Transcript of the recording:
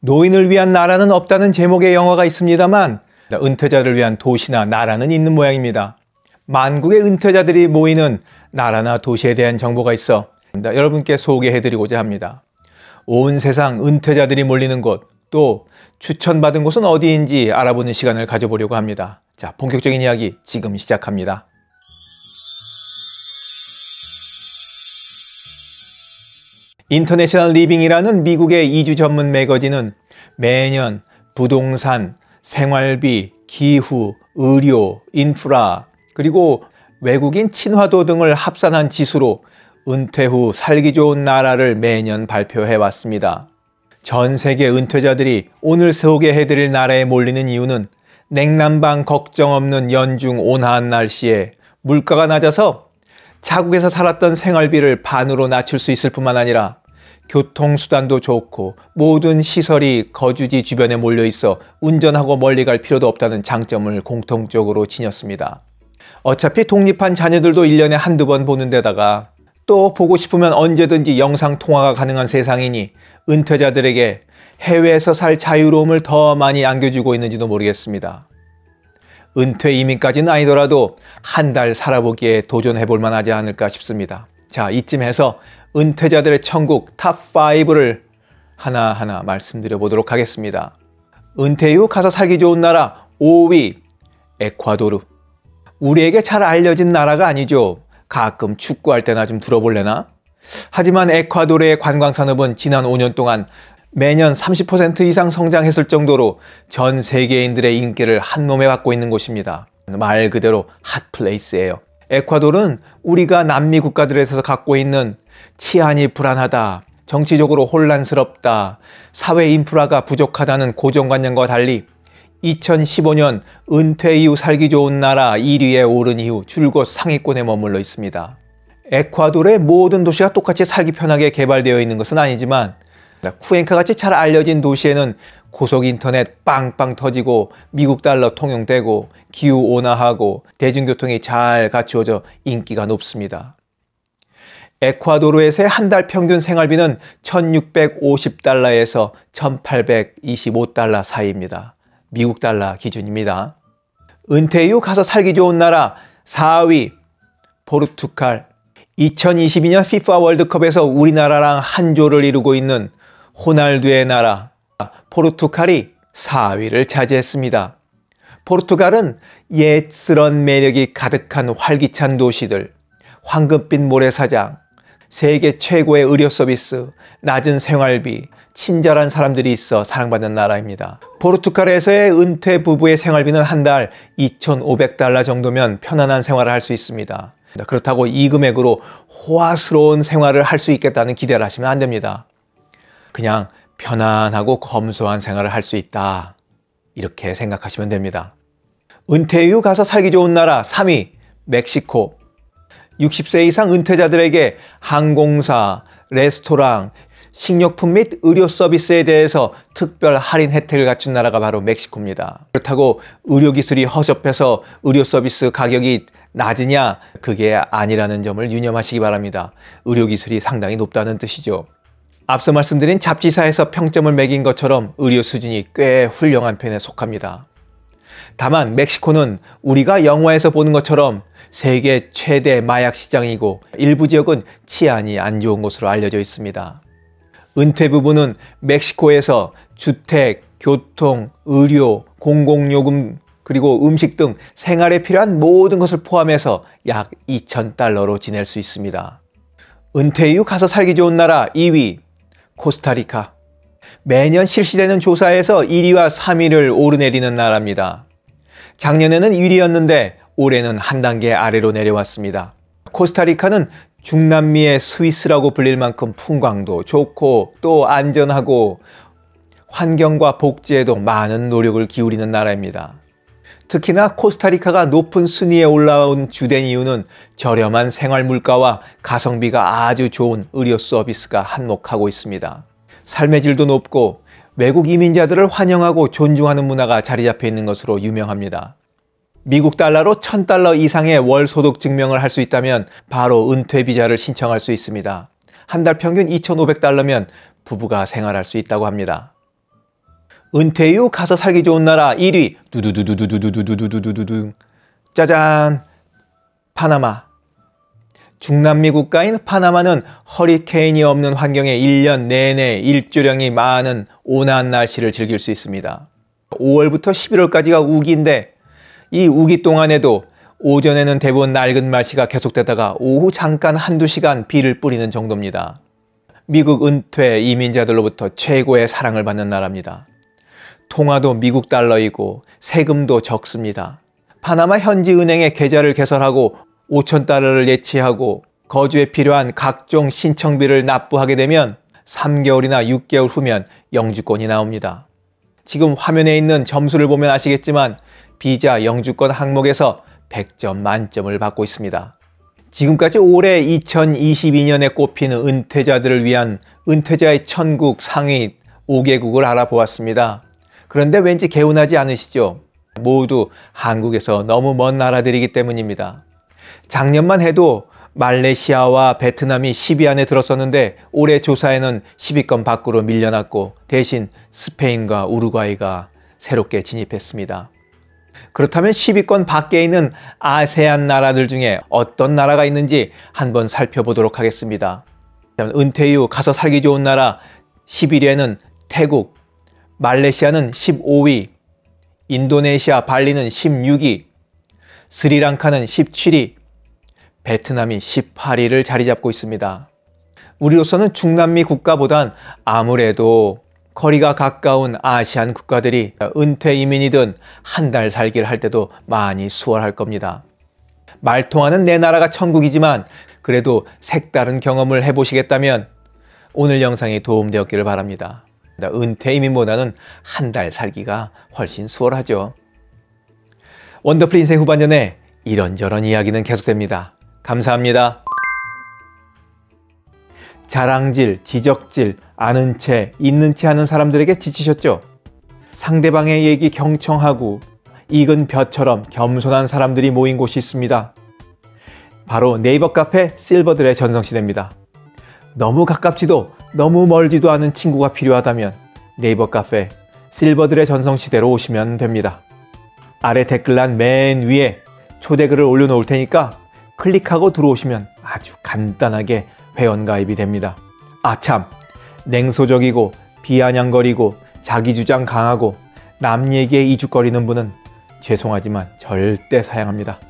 노인을 위한 나라는 없다는 제목의 영화가 있습니다만 은퇴자를 위한 도시나 나라는 있는 모양입니다. 만국의 은퇴자들이 모이는 나라나 도시에 대한 정보가 있어 여러분께 소개해드리고자 합니다. 온 세상 은퇴자들이 몰리는 곳, 또 추천받은 곳은 어디인지 알아보는 시간을 가져보려고 합니다. 자, 본격적인 이야기 지금 시작합니다. 인터내셔널 리빙이라는 미국의 이주 전문 매거진은 매년 부동산, 생활비, 기후, 의료, 인프라, 그리고 외국인 친화도 등을 합산한 지수로 은퇴 후 살기 좋은 나라를 매년 발표해 왔습니다. 전 세계 은퇴자들이 오늘 소개해드릴 나라에 몰리는 이유는 냉난방 걱정 없는 연중 온화한 날씨에 물가가 낮아서 자국에서 살았던 생활비를 반으로 낮출 수 있을 뿐만 아니라 교통수단도 좋고 모든 시설이 거주지 주변에 몰려 있어 운전하고 멀리 갈 필요도 없다는 장점을 공통적으로 지녔습니다. 어차피 독립한 자녀들도 1년에 한두 번 보는 데다가 또 보고 싶으면 언제든지 영상통화가 가능한 세상이니 은퇴자들에게 해외에서 살 자유로움을 더 많이 안겨주고 있는지도 모르겠습니다. 은퇴 이민까지는 아니더라도 한 달 살아보기에 도전해볼 만하지 않을까 싶습니다. 자, 이쯤 해서 은퇴자들의 천국 탑5를 하나하나 말씀드려 보도록 하겠습니다. 은퇴 이후 가서 살기 좋은 나라 5위 에콰도르. 우리에게 잘 알려진 나라가 아니죠. 가끔 축구할 때나 좀 들어볼래나? 하지만 에콰도르의 관광산업은 지난 5년 동안 매년 30% 이상 성장했을 정도로 전 세계인들의 인기를 한몸에 갖고 있는 곳입니다. 말 그대로 핫플레이스예요. 에콰도르는 우리가 남미 국가들에서 갖고 있는 치안이 불안하다, 정치적으로 혼란스럽다, 사회 인프라가 부족하다는 고정관념과 달리 2015년 은퇴 이후 살기 좋은 나라 1위에 오른 이후 줄곧 상위권에 머물러 있습니다. 에콰도르의 모든 도시가 똑같이 살기 편하게 개발되어 있는 것은 아니지만 쿠엔카같이 잘 알려진 도시에는 고속인터넷 빵빵 터지고 미국 달러 통용되고 기후 온화하고 대중교통이 잘 갖추어져 인기가 높습니다. 에콰도르에서의 한 달 평균 생활비는 1650달러에서 1825달러 사이입니다. 미국 달러 기준입니다. 은퇴 이후 가서 살기 좋은 나라 4위 포르투갈. 2022년 FIFA 월드컵에서 우리나라랑 한 조를 이루고 있는 호날두의 나라 포르투갈이 4위를 차지했습니다. 포르투갈은 옛스런 매력이 가득한 활기찬 도시들, 황금빛 모래사장, 세계 최고의 의료 서비스, 낮은 생활비, 친절한 사람들이 있어 사랑받는 나라입니다. 포르투갈에서의 은퇴 부부의 생활비는 한 달 2,500달러 정도면 편안한 생활을 할 수 있습니다. 그렇다고 이 금액으로 호화스러운 생활을 할 수 있겠다는 기대를 하시면 안 됩니다. 그냥 편안하고 검소한 생활을 할 수 있다, 이렇게 생각하시면 됩니다. 은퇴 이후 가서 살기 좋은 나라 3위 멕시코. 60세 이상 은퇴자들에게 항공사, 레스토랑, 식료품 및 의료 서비스에 대해서 특별 할인 혜택을 갖춘 나라가 바로 멕시코입니다. 그렇다고 의료기술이 허접해서 의료 서비스 가격이 낮으냐? 그게 아니라는 점을 유념하시기 바랍니다. 의료기술이 상당히 높다는 뜻이죠. 앞서 말씀드린 잡지사에서 평점을 매긴 것처럼 의료 수준이 꽤 훌륭한 편에 속합니다. 다만 멕시코는 우리가 영화에서 보는 것처럼 세계 최대 마약 시장이고 일부 지역은 치안이 안 좋은 곳으로 알려져 있습니다. 은퇴 부부는 멕시코에서 주택, 교통, 의료, 공공요금, 그리고 음식 등 생활에 필요한 모든 것을 포함해서 약 2,000달러로 지낼 수 있습니다. 은퇴 이후 가서 살기 좋은 나라 2위 코스타리카. 매년 실시되는 조사에서 1위와 3위를 오르내리는 나라입니다. 작년에는 1위였는데 올해는 한 단계 아래로 내려왔습니다. 코스타리카는 중남미의 스위스라고 불릴 만큼 풍광도 좋고 또 안전하고 환경과 복지에도 많은 노력을 기울이는 나라입니다. 특히나 코스타리카가 높은 순위에 올라온 주된 이유는 저렴한 생활 물가와 가성비가 아주 좋은 의료 서비스가 한몫하고 있습니다. 삶의 질도 높고 외국 이민자들을 환영하고 존중하는 문화가 자리 잡혀 있는 것으로 유명합니다. 미국 달러로 1,000달러 이상의 월 소득 증명을 할 수 있다면 바로 은퇴 비자를 신청할 수 있습니다. 한 달 평균 2,500달러면 부부가 생활할 수 있다고 합니다. 은퇴 이후 가서 살기 좋은 나라 1위 두두두두두두두두두두두 짜잔 파나마. 중남미 국가인 파나마는 허리케인이 없는 환경에 1년 내내 일조량이 많은 온화한 날씨를 즐길 수 있습니다. 5월부터 11월까지가 우기인데 이 우기 동안에도 오전에는 대부분 낡은 날씨가 계속되다가 오후 잠깐 한두 시간 비를 뿌리는 정도입니다. 미국 은퇴 이민자들로부터 최고의 사랑을 받는 나라입니다. 통화도 미국 달러이고 세금도 적습니다. 파나마 현지 은행에 계좌를 개설하고 5,000달러를 예치하고 거주에 필요한 각종 신청비를 납부하게 되면 3개월이나 6개월 후면 영주권이 나옵니다. 지금 화면에 있는 점수를 보면 아시겠지만 비자 영주권 항목에서 100점 만점을 받고 있습니다. 지금까지 올해 2022년에 꼽히는 은퇴자들을 위한 은퇴자의 천국 상위 5개국을 알아보았습니다. 그런데 왠지 개운하지 않으시죠? 모두 한국에서 너무 먼 나라들이기 때문입니다. 작년만 해도 말레이시아와 베트남이 10위 안에 들었었는데 올해 조사에는 10위권 밖으로 밀려났고 대신 스페인과 우루과이가 새롭게 진입했습니다. 그렇다면 10위권 밖에 있는 아세안 나라들 중에 어떤 나라가 있는지 한번 살펴보도록 하겠습니다. 은퇴 이후 가서 살기 좋은 나라 11위에는 태국, 말레이시아는 15위, 인도네시아 발리는 16위, 스리랑카는 17위, 베트남이 18위를 자리 잡고 있습니다. 우리로서는 중남미 국가보단 아무래도 거리가 가까운 아시안 국가들이 은퇴 이민이든 한 달 살기를 할 때도 많이 수월할 겁니다. 말 통하는 내 나라가 천국이지만 그래도 색다른 경험을 해보시겠다면 오늘 영상이 도움되었기를 바랍니다. 은퇴 이민보다는 한 달 살기가 훨씬 수월하죠. 원더풀 인생 후반전에 이런저런 이야기는 계속됩니다. 감사합니다. 자랑질, 지적질, 아는 채, 있는 채 하는 사람들에게 지치셨죠? 상대방의 얘기 경청하고 익은 벼처럼 겸손한 사람들이 모인 곳이 있습니다. 바로 네이버 카페 실버들의 전성시대입니다. 너무 가깝지도 너무 멀지도 않은 친구가 필요하다면 네이버 카페 실버들의 전성시대로 오시면 됩니다. 아래 댓글란 맨 위에 초대글을 올려놓을 테니까 클릭하고 들어오시면 아주 간단하게 회원가입이 됩니다. 아참, 냉소적이고 비아냥거리고 자기주장 강하고 남 얘기에 이죽거리는 분은 죄송하지만 절대 사양합니다.